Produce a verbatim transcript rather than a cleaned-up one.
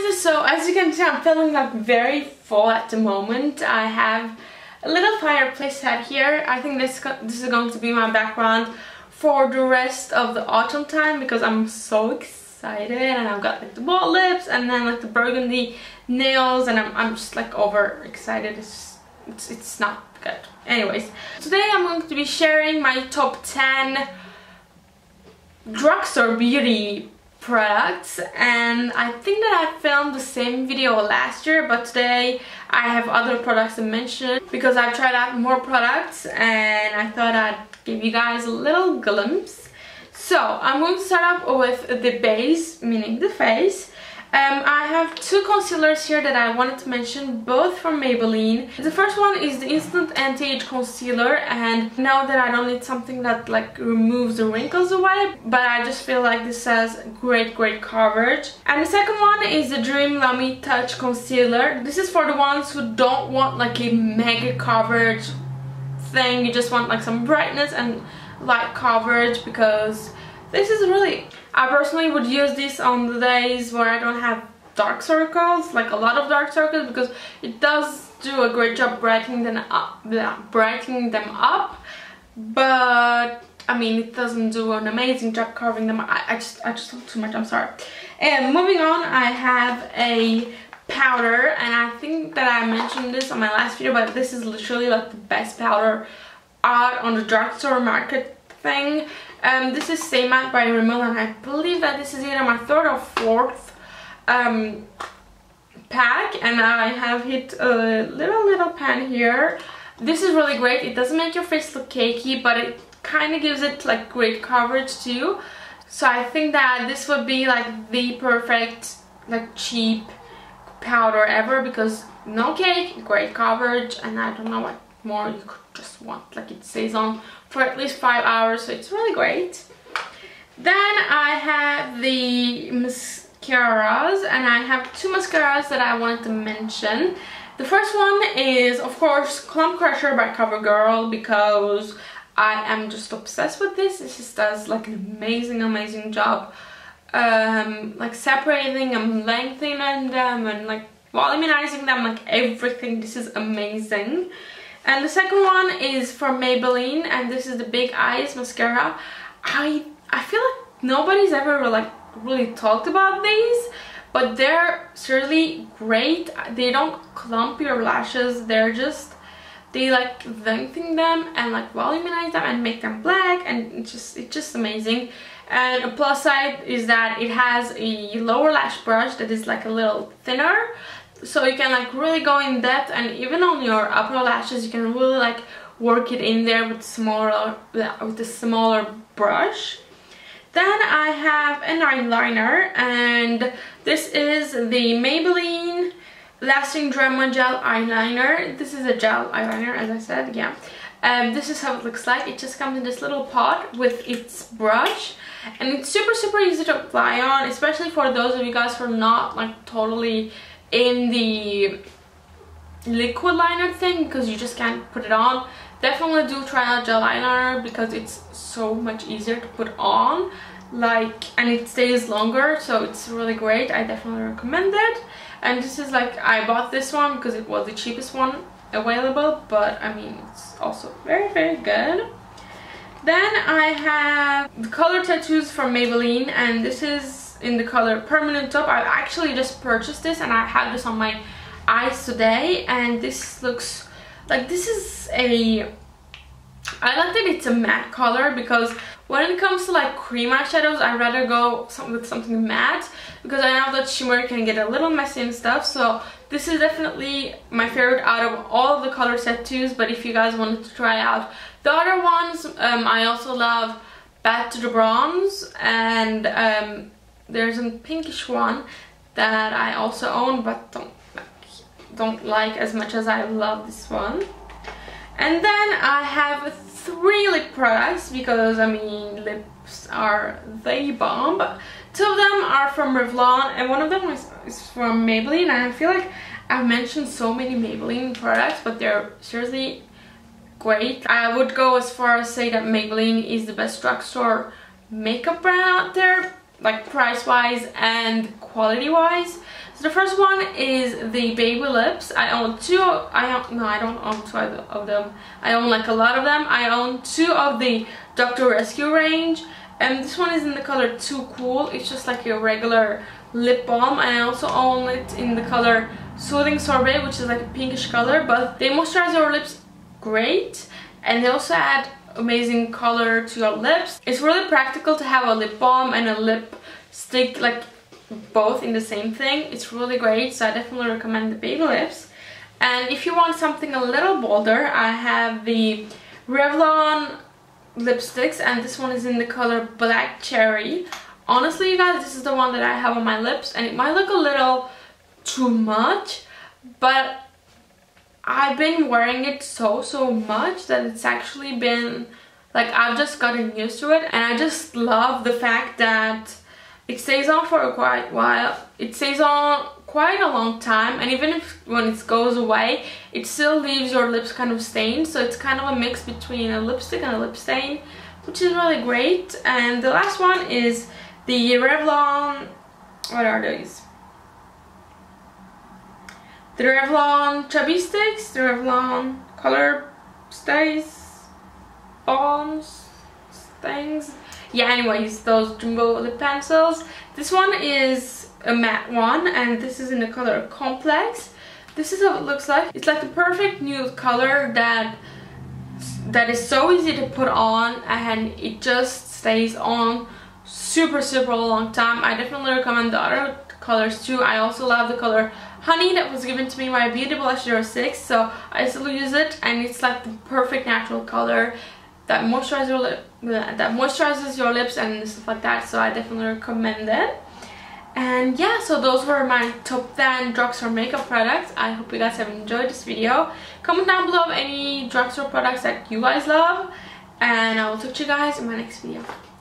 guys, so as you can see, I'm feeling like very full at the moment. I have a little fireplace set here. I think this this is going to be my background for the rest of the autumn time because I'm so excited, and I've got like the bald lips and then like the burgundy nails, and I'm, I'm just like over excited. It's, it's, it's not good. Anyways, today I'm going to be sharing my top ten drugstore beauty products, and I think that I filmed the same video last year, but today I have other products to mention because I've tried out more products and I thought I'd give you guys a little glimpse. So I'm going to start up with the base, meaning the face. Um, I have two concealers here that I wanted to mention, both from Maybelline. The first one is the Instant Anti-Age Concealer, and now that I don't need something that like removes the wrinkles away, but I just feel like this has great, great coverage. And the second one is the Dream Lamy Touch Concealer. This is for the ones who don't want like a mega coverage thing. You just want like some brightness and light coverage, because this is really... I personally would use this on the days where I don't have dark circles, like a lot of dark circles, because it does do a great job brightening them up, brightening them up. But I mean, it doesn't do an amazing job covering them. I, I just, I just talk too much. I'm sorry. And moving on, I have a powder, and I think that I mentioned this on my last video, but this is literally like the best powder out on the drugstore market thing. Um, this is Stay Matte by Rimmel, and I believe that this is either my third or fourth um, pack, and I have hit a little little pan here. This is really great. It doesn't make your face look cakey, but it kind of gives it like great coverage too. So I think that this would be like the perfect like cheap powder ever, because no cake, great coverage, and I don't know what more you could just want. Like, it stays on for at least five hours, so it's really great. Then I have the mascaras, and I have two mascaras that I wanted to mention. The first one is, of course, Clump Crusher by CoverGirl, because I am just obsessed with this. It just does like an amazing, amazing job, um, like separating and lengthening them and like volumizing them, like everything. This is amazing. And the second one is from Maybelline, and this is the Big Eyes mascara. I I feel like nobody's ever like really talked about these, but they're seriously great. They don't clump your lashes. They're just, they like lengthen them and like volumize them and make them black, and it's just it's just amazing. And a plus side is that it has a lower lash brush that is like a little thinner, so you can like really go in depth, and even on your upper lashes you can really like work it in there with smaller with a smaller brush. Then I have an eyeliner, and this is the Maybelline Lasting Drama Gel Eyeliner. This is a gel eyeliner, as I said, yeah. Um, this is how it looks like. It just comes in this little pot with its brush, and it's super super easy to apply on, especially for those of you guys who are not like totally in the liquid liner thing, because you just can't put it on. Definitely do try out gel eyeliner, because it's so much easier to put on, like, and it stays longer, so it's really great. I definitely recommend it. And this is like, I bought this one because it was the cheapest one available, but I mean, it's also very very good. Then I have the Color Tattoos from Maybelline, and this is in the color Permanent Top. I actually just purchased this, and I have this on my eyes today, and this looks like, this is a, I like that it's a matte color, because when it comes to like cream eyeshadows, I'd rather go some, with something matte, because I know that shimmer can get a little messy and stuff. So this is definitely my favorite out of all of the Color Tattoos. But if you guys wanted to try out the other ones, um, I also love Back to the Bronze, and um, there's a pinkish one that I also own, but don't don't like as much as I love this one. And then I have three lip products, because I mean, lips are the bomb. Two of them are from Revlon, and one of them is, is from Maybelline. And I feel like I've mentioned so many Maybelline products, but they're seriously great. I would go as far as say that Maybelline is the best drugstore makeup brand out there, like price wise and quality wise. So the first one is the Baby Lips. I own two. I own, no, I don't own two of them. I own like a lot of them. I own two of the Doctor Rescue range, and this one is in the color Too Cool. It's just like a regular lip balm. I also own it in the color Soothing Sorbet, which is like a pinkish color, but they moisturize your lips great, and they also add amazing color to your lips. It's really practical to have a lip balm and a lip stick, like both in the same thing. It's really great, so I definitely recommend the Baby Lips. And if you want something a little bolder, I have the Revlon lipsticks, and this one is in the color Black Cherry. Honestly, you guys, this is the one that I have on my lips, and it might look a little too much, but I've been wearing it so so much that it's actually been like, I've just gotten used to it, and I just love the fact that it stays on for a quite while. It stays on quite a long time, and even if when it goes away, it still leaves your lips kind of stained, so it's kind of a mix between a lipstick and a lip stain, which is really great. And the last one is the Revlon, what are these? The Revlon Chubby Sticks, the Revlon Color Stays, Balms, things. Yeah, anyways, those jumbo lip pencils. This one is a matte one, and this is in the color Complex. This is how it looks like. It's like the perfect nude color that that is so easy to put on, and it just stays on super super long time. I definitely recommend the other colors too. I also love the color Honey that was given to me by Beauty Blush zero six, so I still use it, and it's like the perfect natural color that moisturizes your lip, that moisturizes your lips and stuff like that, so I definitely recommend it. And yeah, so those were my top ten drugstore makeup products. I hope you guys have enjoyed this video. Comment down below any drugstore products that you guys love, and I will talk to you guys in my next video.